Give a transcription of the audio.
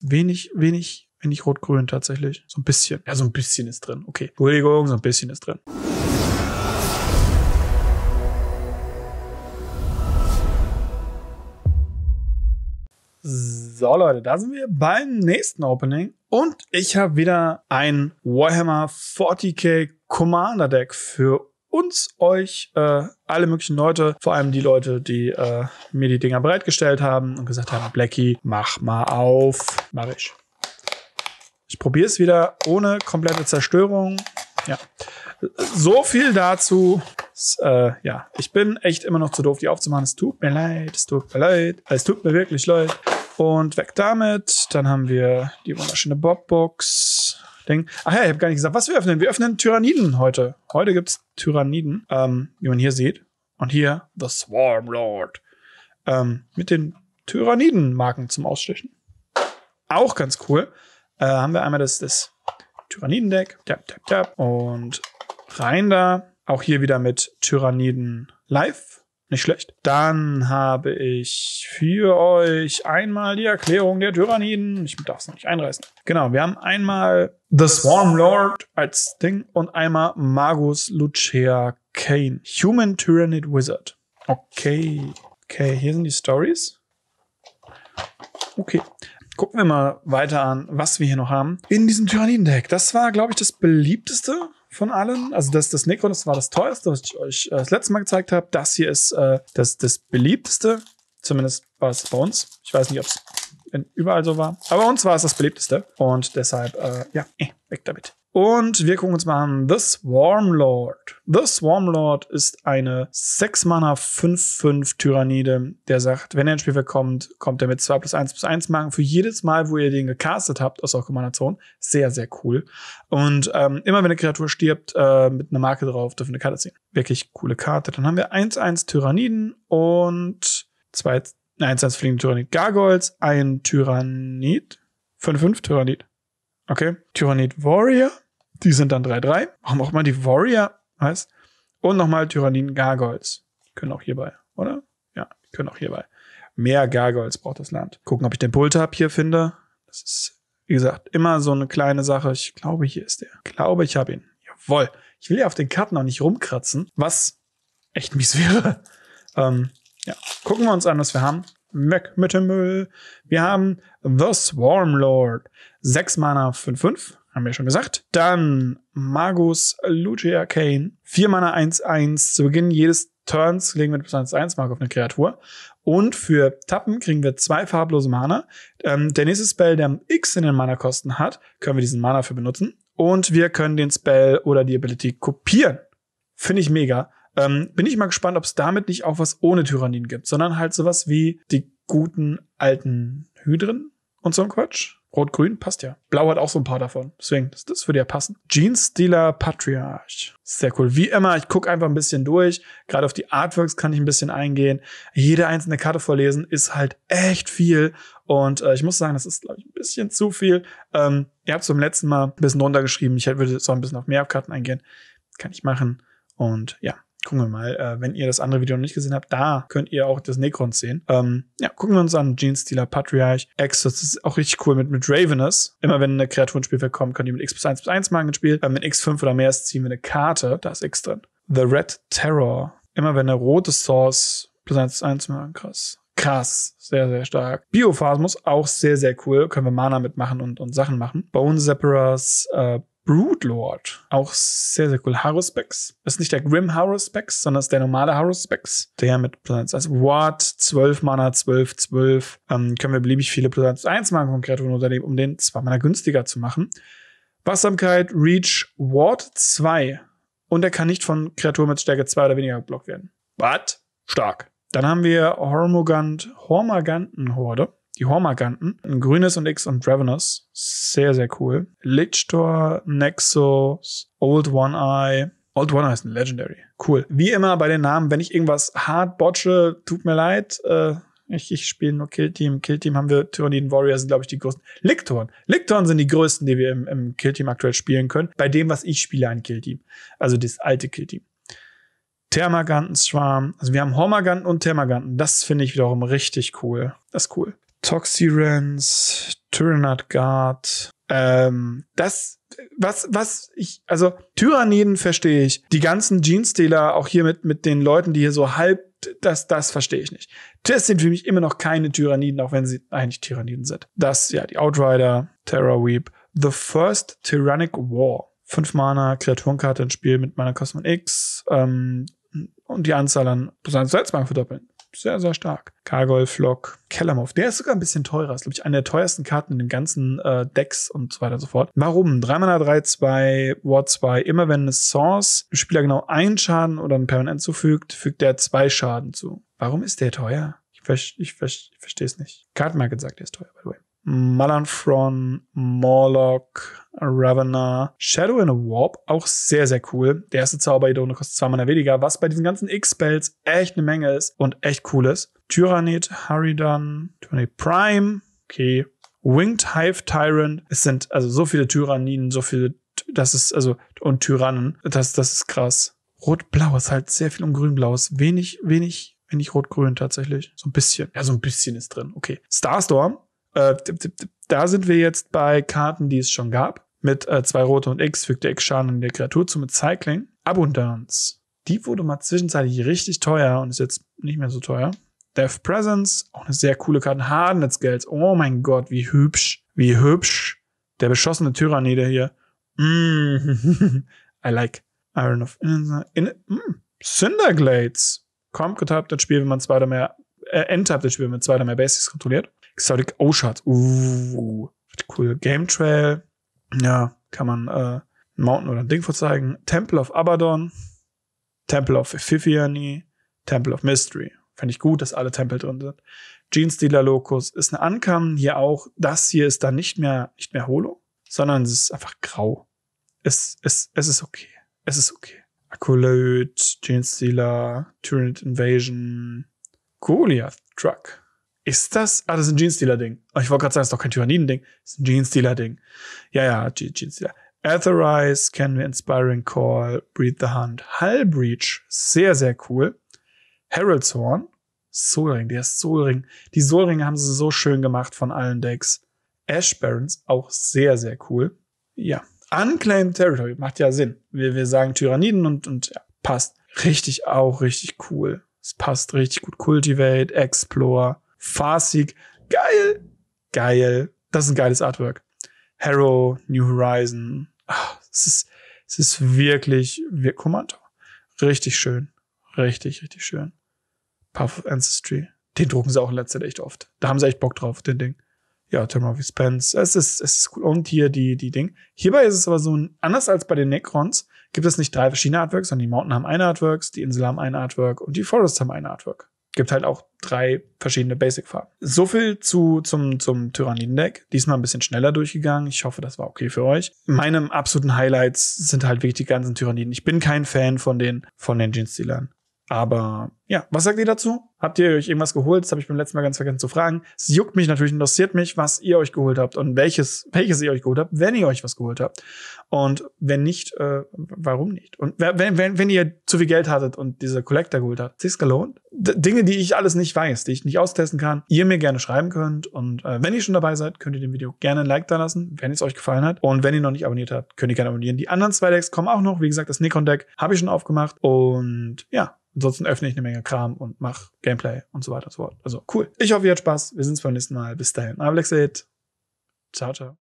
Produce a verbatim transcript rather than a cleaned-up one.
wenig, wenig, wenig rot-grün tatsächlich. So ein bisschen. Ja, so ein bisschen ist drin. Okay. Entschuldigung, so ein bisschen ist drin. So, Leute, da sind wir beim nächsten Opening. Und ich habe wieder ein Warhammer vierzig K Commander Deck für uns, euch, äh, alle möglichen Leute, vor allem die Leute, die äh, mir die Dinger bereitgestellt haben und gesagt haben, Blackie, mach mal auf. Mach ich. Ich probiere es wieder ohne komplette Zerstörung. Ja. So viel dazu. Es, äh, ja, ich bin echt immer noch zu doof, die aufzumachen. Es tut mir leid, es tut mir leid. Es tut mir wirklich leid. Und weg damit. Dann haben wir die wunderschöne Bobbox. Ding. Ach ja, ich habe gar nicht gesagt, was wir öffnen. Wir öffnen Tyranniden heute. Heute gibt's Tyranniden, ähm, wie man hier sieht. Und hier The Swarm Lord. Ähm, mit den Tyranniden-Marken zum Ausstechen. Auch ganz cool. Äh, haben wir einmal das, das Tyranniden-Deck. Tap, tap, tap. Und rein da. Auch hier wieder mit Tyranniden live. Nicht schlecht. Dann habe ich für euch einmal die Erklärung der Tyranniden. Ich darf es noch nicht einreißen. Genau, wir haben einmal The Swarm Lord als Ding und einmal Magus Lucea Kane. Human Tyrannid Wizard. Okay. Okay, hier sind die Stories. Okay. Gucken wir mal weiter an, was wir hier noch haben. In diesem Tyranniden-Deck. Das war, glaube ich, das beliebteste von allen. Also das, das Necron, das war das teuerste, was ich euch äh, das letzte Mal gezeigt habe. Das hier ist äh, das, das beliebteste. Zumindest war es bei uns. Ich weiß nicht, ob es überall so war. Aber bei uns war es das beliebteste. Und deshalb, äh, ja, eh, weg damit. Und wir gucken uns mal an The Swarm Lord. The Swarm Lord ist eine sechs Mana fünf fünf Tyrannide, der sagt, wenn er ins Spiel kommt, kommt er mit zwei plus eins plus eins Marken für jedes Mal, wo ihr den gecastet habt aus eurer Commander Zone. Sehr, sehr cool. Und ähm, immer wenn eine Kreatur stirbt, äh, mit einer Marke drauf, dürfen wir eine Karte ziehen. Wirklich coole Karte. Dann haben wir eins eins Tyranniden und zwei eins eins fliegende Tyrannid Gargoyles, ein Tyrannid, fünf fünf Tyrannid. Okay. Tyrannid Warrior. Die sind dann drei drei. Warum auch mal die Warrior heißt. Und nochmal Tyranniden Gargoyles. Können auch hierbei, oder? Ja, können auch hierbei. Mehr Gargoyles braucht das Land. Gucken, ob ich den Pull-Tab hier finde. Das ist, wie gesagt, immer so eine kleine Sache. Ich glaube, hier ist der. Ich glaube, ich habe ihn. Jawohl. Ich will ja auf den Karten auch nicht rumkratzen, was echt mies wäre. ähm, ja. Gucken wir uns an, was wir haben. Weg mit dem Müll. Wir haben The Swarm Lord. sechs Mana fünf fünf. Haben wir schon gesagt. Dann Magus Lucea Kane. vier Mana eins eins. Zu Beginn jedes Turns legen wir plus eins eins Marke auf eine Kreatur. Und für Tappen kriegen wir zwei farblose Mana. Ähm, der nächste Spell, der X in den Mana-Kosten hat, können wir diesen Mana für benutzen. Und wir können den Spell oder die Ability kopieren. Finde ich mega. Ähm, bin ich mal gespannt, ob es damit nicht auch was ohne Tyranniden gibt, sondern halt sowas wie die guten alten Hydren und so ein Quatsch. Rot-Grün passt ja. Blau hat auch so ein paar davon. Deswegen, das, das würde ja passen. Genestealer Patriarch. Sehr cool. Wie immer, ich gucke einfach ein bisschen durch. Gerade auf die Artworks kann ich ein bisschen eingehen. Jede einzelne Karte vorlesen ist halt echt viel. Und äh, ich muss sagen, das ist, glaube ich, ein bisschen zu viel. Ähm, ihr habt es beim letzten Mal ein bisschen runtergeschrieben. Ich würde jetzt auch ein bisschen auf mehr Karten eingehen. Kann ich machen. Und ja. Gucken wir mal, äh, wenn ihr das andere Video noch nicht gesehen habt, da könnt ihr auch das Necron sehen. Ähm, ja, gucken wir uns an. Genestealer Patriarch. X, das ist auch richtig cool mit, mit Ravenous. Immer wenn eine Kreatur ins Spielfeld kommt, könnt ihr mit X plus eins plus eins Marken spielen. Äh, mit X fünf oder mehr ist, ziehen wir eine Karte. Da ist X drin. The Red Terror. Immer wenn eine rote Source plus eins plus eins Marken, krass. Krass. Sehr, sehr stark. Biophasmus, auch sehr, sehr cool. Können wir Mana mitmachen und, und Sachen machen. Bone Zephyrus, äh, Broodlord. Auch sehr, sehr cool. Haruspex. Das ist nicht der Grim Haruspex, sondern das ist der normale Haruspex. Der mit plus eins. Also Ward, zwölf Mana, zwölf, zwölf. Ähm, können wir beliebig viele plus eins eins Marken von Kreaturen unternehmen, um den zwei Mana günstiger zu machen. Wachsamkeit, Reach, Ward zwei. Und er kann nicht von Kreaturen mit Stärke zwei oder weniger geblockt werden. What? Stark. Dann haben wir Hormogant, Hormaganten-Horde. Die Hormaganten. Ein grünes und X und Ravenous. Sehr, sehr cool. Lichtor, Nexus, Old One Eye. Old One Eye ist ein Legendary. Cool. Wie immer bei den Namen, wenn ich irgendwas hart botche, tut mir leid. Äh, ich ich spiele nur Killteam. Killteam haben wir, Tyranniden Warrior sind, glaube ich, die größten. Lictorn. Lictorn sind die größten, die wir im, im Killteam aktuell spielen können. Bei dem, was ich spiele, ein Killteam. Also das alte Killteam. Termaganten-Schwarm. Also wir haben Hormaganten und Termaganten. Das finde ich wiederum richtig cool. Das ist cool. Toxirens, Tyrannid Guard. Ähm, das, was, was ich, also Tyranniden verstehe ich. Die ganzen Genestealer, auch hier mit, mit den Leuten, die hier so halb, das, das verstehe ich nicht. Das sind für mich immer noch keine Tyranniden, auch wenn sie eigentlich Tyranniden sind. Das, ja, die Outrider, Terror Weep, The First Tyrannic War. Fünf Mana, Kreaturenkarte ins Spiel mit Mana Kosmon X, ähm, und die Anzahl an Selbstmarken verdoppeln. Sehr, sehr stark. Gargoyle Flock, Kellermouth. Der ist sogar ein bisschen teurer. Ist, glaube ich, eine der teuersten Karten in den ganzen äh, Decks und so weiter und so fort. Warum? drei Mana, drei zwei, War zwei. Immer wenn eine Source dem Spieler genau einen Schaden oder einen Permanent zufügt, fügt der zwei Schaden zu. Warum ist der teuer? Ich, ver ich, ver ich verstehe es nicht. Card Market sagt, der ist teuer, by the way. Malanthron, Morlock, Ravener, Shadow in a Warp, auch sehr, sehr cool. Der erste Zauber-Idole kostet zwei Mana weniger, was bei diesen ganzen X-Spells echt eine Menge ist und echt cool ist. Tyrannid, Harridan, Tyrannid Prime, okay. Winged Hive Tyrant, es sind also so viele Tyranniden, so viele, das ist, also, und Tyrannen, das, das ist krass. Rot-Blau ist halt sehr viel um Grün-Blau, ist wenig, wenig, wenig Rot-Grün tatsächlich. So ein bisschen, ja, so ein bisschen ist drin, okay. Starstorm, Äh, da sind wir jetzt bei Karten, die es schon gab. Mit äh, zwei Rote und X fügt der X Schaden an der Kreatur zu mit Cycling. Abundance. Die wurde mal zwischenzeitlich richtig teuer und ist jetzt nicht mehr so teuer. Death Presence. Auch eine sehr coole Karte. Hardened Scales. Oh mein Gott, wie hübsch. Wie hübsch. Der beschossene Tyrannide hier. Mm. I like. Iron of Innocence. In mm. Cinderglades. Kommt getappt das Spiel, wenn man zwei oder mehr äh, enttappt das Spiel, wenn man zwei oder mehr Basics kontrolliert. Exotic Oshard. Uh, cool. Game Trail. Ja, kann man äh, ein Mountain oder ein Ding vorzeigen. Temple of Abaddon. Temple of Epiphany. Temple of Mystery. Fände ich gut, dass alle Tempel drin sind. Genestealer Locus ist eine Uncommon. Hier auch. Das hier ist dann nicht mehr, nicht mehr Holo, sondern es ist einfach grau. Es, es, es ist okay. Es ist okay. Acolyte, Genestealer, Tyrannid Invasion, Goliath Truck. Ist das? Ah, das ist ein Genestealer-Ding. Ich wollte gerade sagen, das ist doch kein Tyranniden-Ding. Das ist ein Genestealer-Ding. Ja, ja, Genestealer. Aetherize, kennen wir, Inspiring Call, Breathe the Hunt, Hull Breach, sehr, sehr cool. Herald's Horn, Solring, der ist Solring. Die Solringe haben sie so schön gemacht von allen Decks. Ash Barons, auch sehr, sehr cool. Ja. Unclaimed Territory, macht ja Sinn. Wir, wir sagen Tyranniden und, und ja, passt. Richtig, auch richtig cool. Es passt richtig gut. Cultivate, Explore, Farseek, geil, geil. Das ist ein geiles Artwork. Harrow, New Horizon. Ach, es ist, es ist wirklich, wirklich, Commander. Richtig schön. Richtig, richtig schön. Path of Ancestry. Den drucken sie auch in letzter Zeit echt oft. Da haben sie echt Bock drauf, den Ding. Ja, Term of Expense. Es ist, es ist cool. Und hier die, die Ding. Hierbei ist es aber so, anders als bei den Necrons, gibt es nicht drei verschiedene Artworks, sondern die Mountain haben ein Artwork, die Insel haben ein Artwork und die Forest haben ein Artwork. Gibt halt auch drei verschiedene Basic-Farben. So viel zu, zum, zum Tyranniden-Deck. Diesmal ein bisschen schneller durchgegangen. Ich hoffe, das war okay für euch. Meine absoluten Highlights sind halt wirklich die ganzen Tyranniden. Ich bin kein Fan von den, von den Genestealern. Aber ja, was sagt ihr dazu? Habt ihr euch irgendwas geholt? Das habe ich beim letzten Mal ganz vergessen zu fragen. Es juckt mich natürlich, interessiert mich, was ihr euch geholt habt und welches, welches ihr euch geholt habt, wenn ihr euch was geholt habt. Und wenn nicht, äh, warum nicht? Und wenn, wenn, wenn ihr zu viel Geld hattet und diese Collector geholt habt, sich's gelohnt? D- Dinge, die ich alles nicht weiß, die ich nicht austesten kann, ihr mir gerne schreiben könnt. Und äh, wenn ihr schon dabei seid, könnt ihr dem Video gerne ein Like da lassen, wenn es euch gefallen hat. Und wenn ihr noch nicht abonniert habt, könnt ihr gerne abonnieren. Die anderen zwei Decks kommen auch noch. Wie gesagt, das Necron-Deck habe ich schon aufgemacht. Und ja, ansonsten öffne ich eine Menge Kram und mache Gameplay und so weiter und so fort. Also cool. Ich hoffe, ihr habt Spaß. Wir sehen uns beim nächsten Mal. Bis dahin. Ablexit. Ciao, ciao.